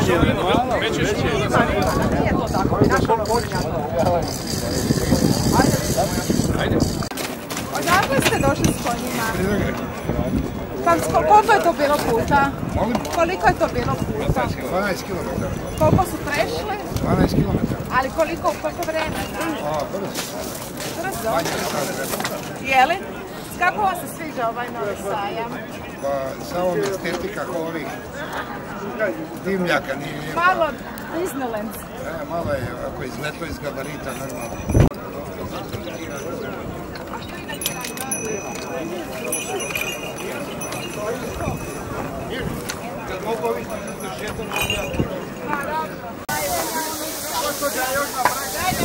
Nije to tako. Odakle ste došli s konjima? Koliko je to bilo puta? Koliko je to bilo puta? 12 km. Koliko su prešli? 12 km. Ali koliko vremena? Brzo? Jeli? Kako vam se sviđa ovaj novi sajam? Pa sa ovom estetika ovih dimljaka nije... Malo Disneyland. Malo je ako izletlo iz gabarita normalno. Kad mogu ovih da šetam, ja... Gospođa, još napraviti.